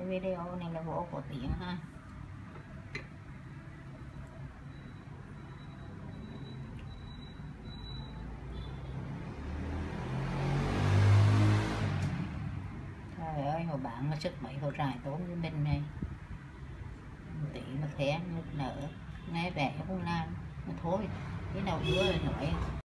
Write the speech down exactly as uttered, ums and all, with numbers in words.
video này là vô có tiếng ha. Trời ơi, hồi bạn nó sức mấy hồi rải tốn với mình này, tí mà khen nước nở nghe vẻ không làm mà thôi, cái nào đưa nói